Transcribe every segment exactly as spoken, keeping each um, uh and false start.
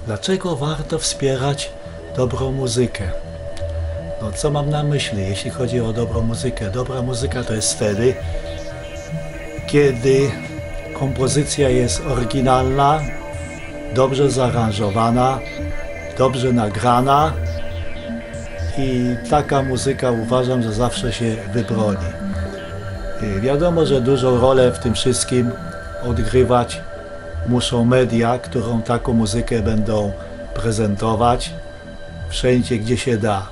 Dlaczego warto wspierać dobrą muzykę? No, co mam na myśli, jeśli chodzi o dobrą muzykę? Dobra muzyka to jest wtedy, kiedy kompozycja jest oryginalna, dobrze zaaranżowana, dobrze nagrana i taka muzyka, uważam, że zawsze się wybroni. I wiadomo, że dużą rolę w tym wszystkim odgrywać muszą media, którą taką muzykę będą prezentować wszędzie, gdzie się da.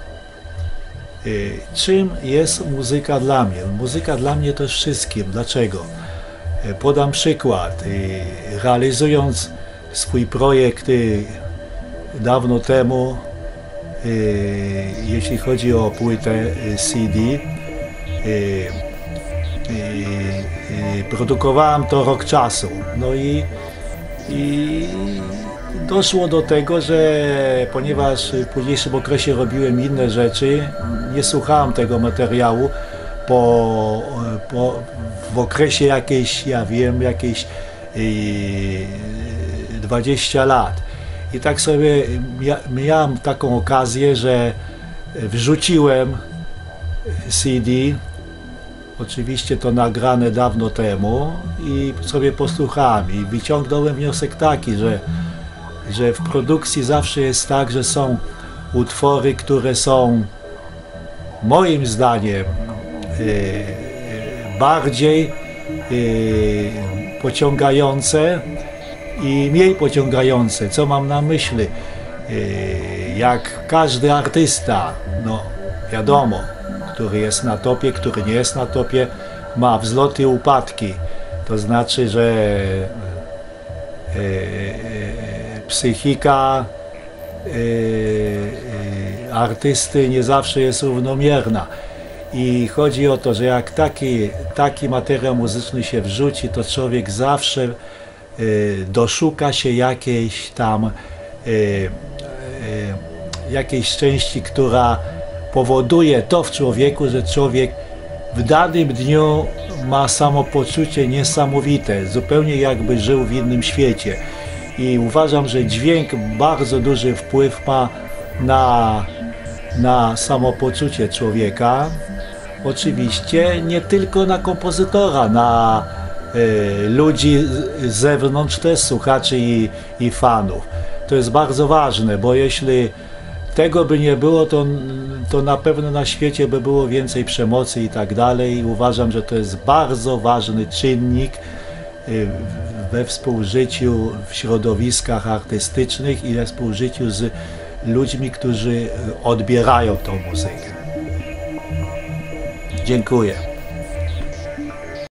Czym jest muzyka dla mnie? Muzyka dla mnie to jest wszystkim. Dlaczego? Podam przykład. Realizując swój projekt dawno temu, jeśli chodzi o płytę C D, produkowałem to rok czasu. No i, i doszło do tego, że ponieważ w późniejszym okresie robiłem inne rzeczy, nie słuchałem tego materiału po, po, w okresie jakieś, ja wiem, jakieś dwadzieścia lat. I tak sobie miałem taką okazję, że wrzuciłem C D, oczywiście to nagrane dawno temu, i sobie posłuchałem i wyciągnąłem wniosek taki, że, że w produkcji zawsze jest tak, że są utwory, które są moim zdaniem bardziej pociągające i mniej pociągające. Co mam na myśli? Jak każdy artysta, no wiadomo, który jest na topie, który nie jest na topie, ma wzloty i upadki. To znaczy, że psychika artysty nie zawsze jest równomierna. I chodzi o to, że jak taki, taki materiał muzyczny się wrzuci, to człowiek zawsze doszuka się jakiejś tam jakiejś części, która powoduje to w człowieku, że człowiek w danym dniu ma samopoczucie niesamowite, zupełnie jakby żył w innym świecie. I uważam, że dźwięk bardzo duży wpływ ma na, na samopoczucie człowieka. Oczywiście nie tylko na kompozytora, na y, ludzi z zewnątrz też, słuchaczy i, i fanów. To jest bardzo ważne, bo jeśli tego by nie było, to, to na pewno na świecie by było więcej przemocy i tak dalej. I uważam, że to jest bardzo ważny czynnik we współżyciu w środowiskach artystycznych i we współżyciu z ludźmi, którzy odbierają tą muzykę. Dziękuję.